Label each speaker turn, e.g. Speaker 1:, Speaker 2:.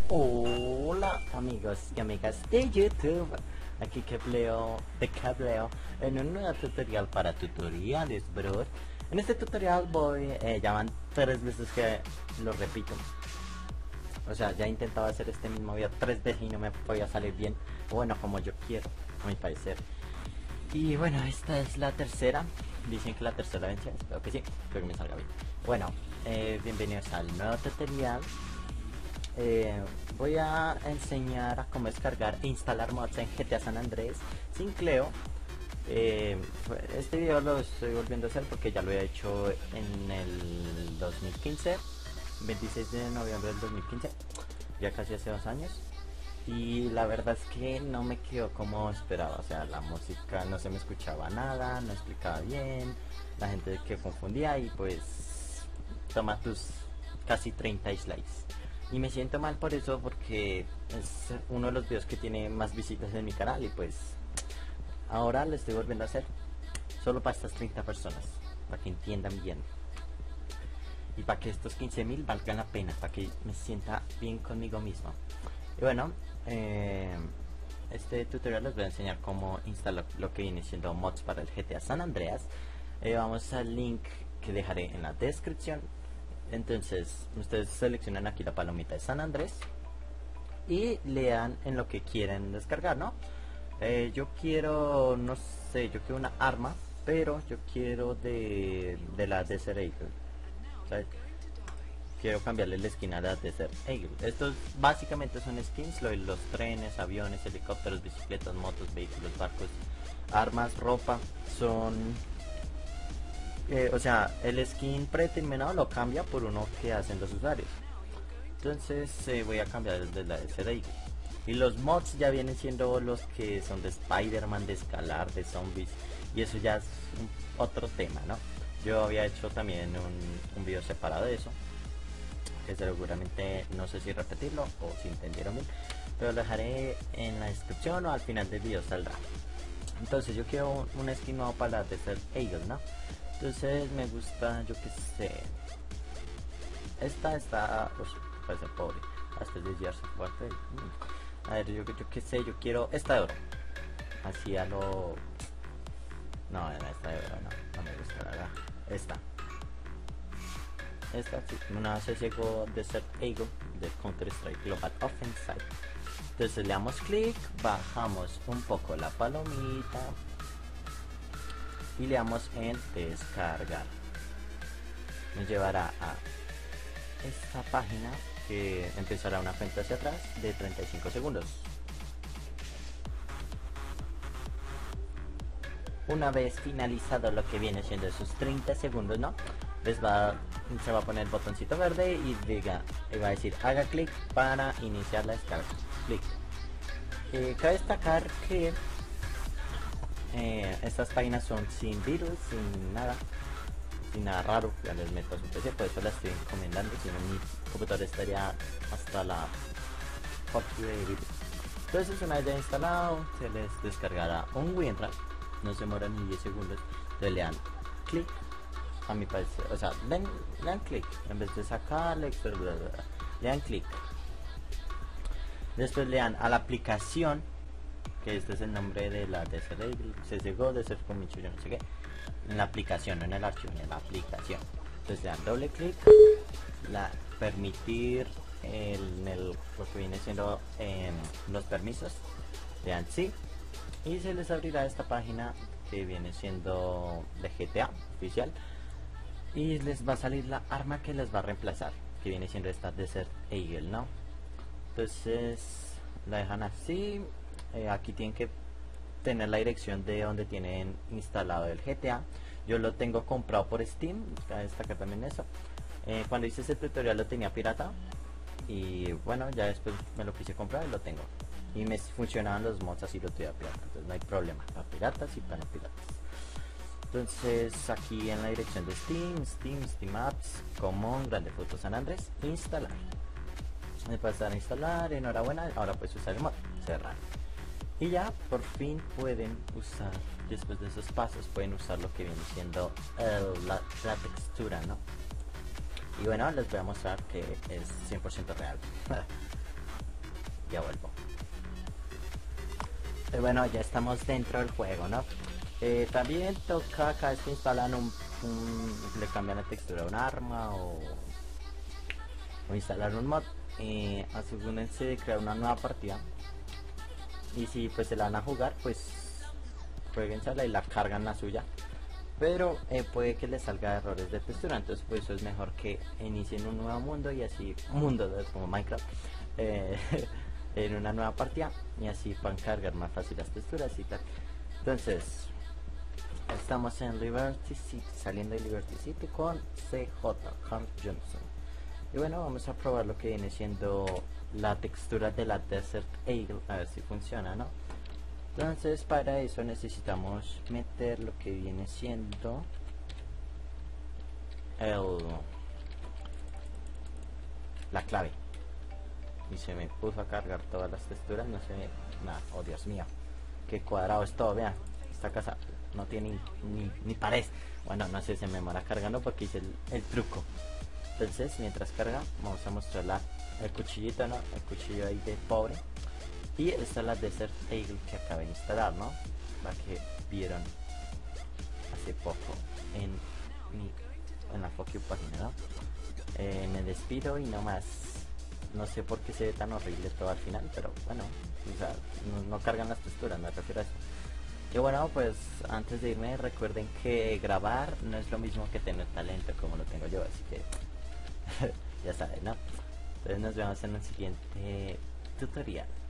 Speaker 1: Hola amigos y amigas de YouTube, aquí Cableo de Cableo en un nuevo tutorial para tutoriales, bro. En este tutorial ya van 3 veces que lo repito. O sea, ya he intentado hacer este mismo video 3 veces y no me podía salir bien, bueno, como yo quiero, a mi parecer. Y bueno, esta es la tercera. Dicen que la tercera vence, espero que sí, espero que me salga bien. Bueno, bienvenidos al nuevo tutorial. Voy a enseñar a cómo descargar e instalar mods en GTA San Andrés sin Cleo. Este video lo estoy volviendo a hacer porque ya lo he hecho en el 2015, 26 de noviembre del 2015, ya casi hace 2 años. Y la verdad es que no me quedó como esperaba, o sea, la música no se me escuchaba nada, no explicaba bien, la gente que confundía y pues toma tus casi 30 dislikes. Y me siento mal por eso porque es uno de los videos que tiene más visitas en mi canal y pues ahora lo estoy volviendo a hacer solo para estas 30 personas, para que entiendan bien y para que estos 15.000 valgan la pena, para que me sienta bien conmigo mismo. Y bueno, este tutorial les voy a enseñar cómo instalar lo que viene siendo mods para el GTA San Andreas. Vamos al link que dejaré en la descripción. Entonces ustedes seleccionan aquí la palomita de San Andrés y le dan en lo que quieren descargar, ¿no? Yo quiero, no sé, yo quiero una arma, pero yo quiero de la Desert Eagle, ¿sabes? Quiero cambiarle la skin a la Desert Eagle. Estos básicamente son skins, lo de los trenes, aviones, helicópteros, bicicletas, motos, vehículos, barcos, armas, ropa, son... o sea, el skin predeterminado lo cambia por uno que hacen los usuarios. Entonces voy a cambiar el de la Desert Eagle. Y los mods ya vienen siendo los que son de Spider-Man, de escalar, de zombies. Y eso ya es otro tema, ¿no? Yo había hecho también un video separado de eso, que seguramente no sé si repetirlo o si entendieron bien, pero lo dejaré en la descripción o al final del video saldrá. Entonces yo quiero un skin nuevo para la Desert Eagle, ¿no? Entonces me gusta, yo que sé, esta está, parece pobre, hasta es de Gears of War 3. A ver, yo que sé, yo quiero esta de oro, así a lo... No, esta de oro no me gusta, la verdad. Esta sí, una CSGO Desert Eagle de Counter Strike Global Offensive. Entonces le damos clic, bajamos un poco la palomita y le damos en descargar. Nos llevará a esta página que empezará una cuenta hacia atrás de 35 segundos. Una vez finalizado lo que viene siendo esos 30 segundos, ¿no? Se va a poner el botoncito verde y va a decir haga clic para iniciar la descarga. Clic. Cabe destacar que estas páginas son sin virus, sin nada raro. Ya les meto a su PC, por eso la estoy encomendando, si no mi computador estaría hasta la de virus. Entonces una vez ya instalado se les descargará un WinRAR, no se demora ni 10 segundos. Entonces le dan clic, a mi parecer, o sea, le dan clic en vez de sacarle, le dan clic. Después le dan a la aplicación, que este es el nombre de la Desert Eagle, CSGO, Desert Comicho, yo no sé qué, en la aplicación, no en el archivo, en la aplicación. Entonces le dan doble clic, permitir lo que viene siendo los permisos, le dan sí, y se les abrirá esta página que viene siendo de GTA oficial y les va a salir la arma que les va a reemplazar, que viene siendo esta Desert Eagle, ¿no? Entonces la dejan así. Aquí tienen que tener la dirección de donde tienen instalado el GTA. Yo lo tengo comprado por Steam, cabe destacar también eso. Cuando hice ese tutorial lo tenía pirata y bueno, ya después me lo quise comprar y lo tengo. Y me funcionaban los mods así lo tuviera pirata, entonces no hay problema, para piratas y para no piratas. Entonces aquí en la dirección de Steam Apps, Common, Grande Foto San Andrés, instalar. Me pasar a instalar, enhorabuena, ahora puedes usar el mod, cerrar. Y ya por fin pueden usar, después de esos pasos, pueden usar lo que viene siendo la textura, ¿no? Y bueno, les voy a mostrar que es 100% real. ya vuelvo. Bueno, ya estamos dentro del juego, ¿no? También toca cada vez que instalan le cambian la textura a un arma o instalar un mod, asegúrense de crear una nueva partida. Y si pues se la van a jugar, pues jueguensela y la cargan la suya. Pero puede que les salga errores de textura, entonces pues eso es mejor que inicien un nuevo mundo y así, mundo como Minecraft, en una nueva partida y así puedan cargar más fácil las texturas y tal. Entonces, estamos en Liberty City, saliendo de Liberty City con CJ, Carl Johnson. Y bueno, vamos a probar lo que viene siendo la textura de la Desert Eagle, a ver si funciona, ¿no? Entonces para eso necesitamos meter lo que viene siendo la clave. Y se me puso a cargar todas las texturas, no se ve nada. Oh Dios mío, qué cuadrado es todo, vean. Esta casa no tiene ni pared. Bueno, no sé, se me demora cargando porque hice el truco. Entonces mientras carga vamos a mostrar el cuchillito, ¿no? El cuchillo ahí de pobre. Y esta es la Desert Eagle que acabé de instalar, ¿no? La que vieron hace poco en la fuck you página, ¿no? Me despido y no más. No sé por qué se ve tan horrible todo al final, pero bueno, o sea, no cargan las texturas, me refiero a eso. Y bueno, pues antes de irme recuerden que grabar no es lo mismo que tener talento como lo tengo yo, así que ya saben, ¿no? Entonces nos vemos en el siguiente tutorial.